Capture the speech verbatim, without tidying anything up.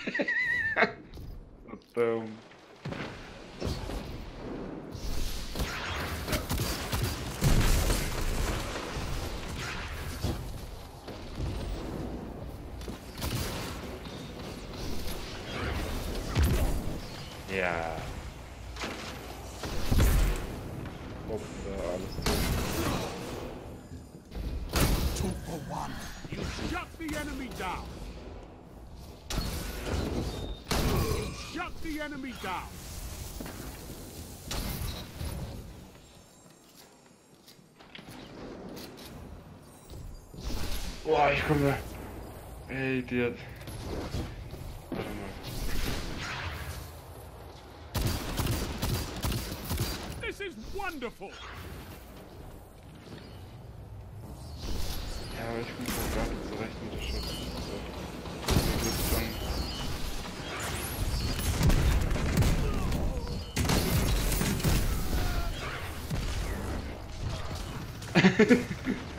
Verdammt. Ja. Hoppla, alles tot. Two for one. You shut the enemy down. You shut the enemy down. Boah, ich komme. Ey, Idiot. Warte mal. This is wonderful. Ja, aber ich komme auch gar nicht zurecht mit der Schutz. So. Mir geht's dann.